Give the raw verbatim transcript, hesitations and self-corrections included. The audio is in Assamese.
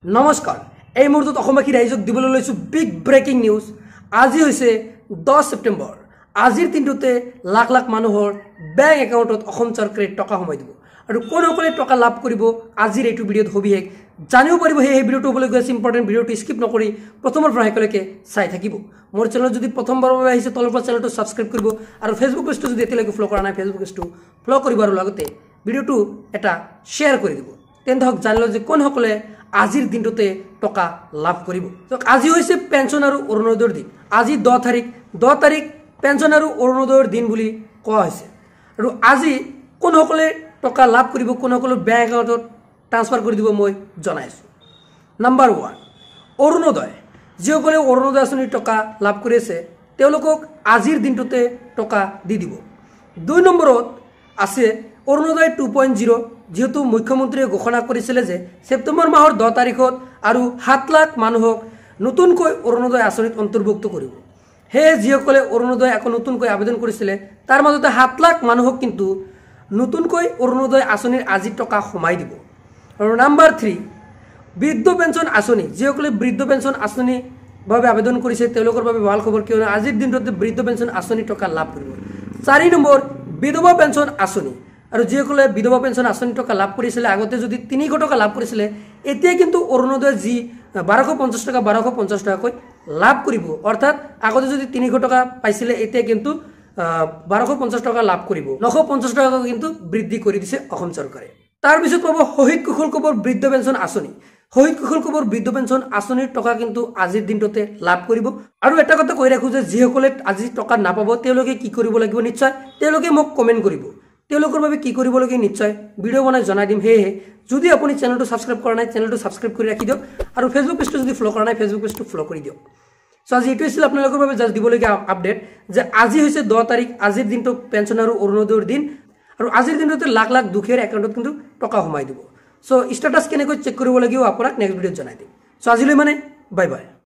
নমস্কাৰ এই মুহূৰ্তত অসমবাসী ৰাইজক দিবলৈ লৈছো বিগ ব্ৰেকিং নিউজ। আজি হৈছে দহ ছেপ্টেম্বৰ। আজিৰ দিনটোতে লাখ লাখ মানুহৰ বেংক একাউণ্টত অসম চৰকাৰে টকা সোমাই দিব আৰু কোন সকলে টকা লাভ কৰিব আজিৰ এইটো ভিডিঅ'ত হবিহেক জানিব পাৰিব। সেই ভিডিঅ'টো হ'বলৈ গৈ আছে ইম্পৰ্টেণ্ট। ভিডিঅ'টো স্কিপ নকৰি প্ৰথমৰ পৰা শেষলৈকে চাই থাকিব। মোৰ চেনেলত যদি প্ৰথমবাৰৰ বাবে আহিছে তলৰ পৰা চেনেলটো ছাবস্ক্ৰাইব কৰিব আৰু ফেচবুক পেজটো যদি এতিয়ালৈকে ফ'ল' কৰা নাই ফেচবুক পেজটো ফ'ল' কৰিব আৰু লগতে ভিডিঅ'টো এটা শ্বেয়াৰ কৰি দিব। তেন্তে হওক জানিলোঁ যে কোন সকলে আজিৰ দিনটোতে টকা লাভ কৰিব। আজি হৈছে পেঞ্চন আৰু অৰুণোদয়ৰ দিন। আজি দহ তাৰিখ দহ তাৰিখ পেঞ্চন আৰু অৰুণোদয়ৰ দিন বুলি কোৱা হৈছে। আৰু আজি কোন সকলে টকা লাভ কৰিব, কোন সকলে বেংক একাউণ্টত ট্ৰান্সফাৰ কৰি দিব মই জনাই আছোঁ। Number one, Orunodoi. যিসকলে অৰুণোদয় আঁচনিৰ টকা লাভ কৰি আছে তেওঁলোকক আজিৰ দিনটোতে টকা দি দিব। দুই নম্বৰত আছে অৰুণোদয় টু পইণ্ট জিৰ'। যেহেতু মুখ্যমন্ত্ৰীয়ে ঘোষণা কৰিছিলে যে ছেপ্টেম্বৰ মাহৰ দহ তাৰিখত আৰু সাত লাখ মানুহক নতুনকৈ অৰুণোদয় আঁচনিত অন্তৰ্ভুক্ত কৰিব। সেয়ে যিসকলে অৰুণোদয় আকৌ নতুনকৈ আবেদন কৰিছিলে তাৰ মাজতে সাত লাখ মানুহক কিন্তু নতুনকৈ অৰুণোদয় আঁচনিৰ আজি টকা সোমাই দিব। আৰু নাম্বাৰ থ্ৰী, বৃদ্ধ পেঞ্চন আঁচনি। যিসকলে বৃদ্ধ পেঞ্চন আঁচনিৰ বাবে আবেদন কৰিছে তেওঁলোকৰ বাবে ভাল খবৰ, কিয়নো আজিৰ দিনটোতে বৃদ্ধ পেঞ্চন আঁচনি টকা লাভ কৰিব। চাৰি নম্বৰ, বিধৱা পেঞ্চন আঁচনি। আৰু যিসকলে বিধৱা পেঞ্চন আঁচনি টকা লাভ কৰিছিলে আগতে যদি তিনিশ টকা লাভ কৰিছিলে এতিয়া কিন্তু অৰুণোদয় যি বাৰশ পঞ্চাছ টকা বাৰশ পঞ্চাছ টকাকৈ লাভ কৰিব। অৰ্থাৎ আগতে যদি তিনিশ টকা পাইছিলে এতিয়া কিন্তু বাৰশ পঞ্চাছ টকা লাভ কৰিব। নশ পঞ্চাছ টকাকৈ কিন্তু বৃদ্ধি কৰি দিছে অসম চৰকাৰে। তাৰপিছত পাব শহীদ কুশল কোঁৱৰ বৃদ্ধ পেঞ্চন আঁচনি। শহীদ কুশল কোঁৱৰ বৃদ্ধ পেঞ্চন আঁচনিৰ টকা কিন্তু আজিৰ দিনটোতে লাভ কৰিব। আৰু এটা কথা কৈ ৰাখোঁ যে যিসকলে আজি টকা নাপাব তেওঁলোকে কি কৰিব লাগিব, নিশ্চয় তেওঁলোকে মোক কমেণ্ট কৰিব। তেওঁলোকৰ বাবে কি কৰিব লাগে নিশ্চয় ভিডিঅ' বনাই জনাই দিম। সেয়েহে যদি আপুনি চেনেলটো ছাবস্ক্ৰাইব কৰা নাই চেনেলটো ছাবস্ক্ৰাইব কৰি ৰাখি দিয়ক আৰু ফেচবুক পেজটো যদি ফ'ল' কৰা নাই ফেচবুক পেজটো ফ'ল' কৰি দিয়ক। চ' আজি এইটো আছিল আপোনালোকৰ বাবে জাষ্ট দিবলগীয়া আপডেট যে আজি হৈছে দহ তাৰিখ। আজিৰ দিনটো পেঞ্চন আৰু অৰুণোদয়ৰ দিন আৰু আজিৰ দিনটোতে লাখ লাখ দুখীয়াৰ একাউণ্টত কিন্তু টকা সোমাই দিব। চ' ষ্টেটাছ কেনেকৈ চেক কৰিব লাগিব আপোনাক নেক্সট ভিডিঅ'ত জনাই দিম। চ' আজিলৈ মানে বাই বাই।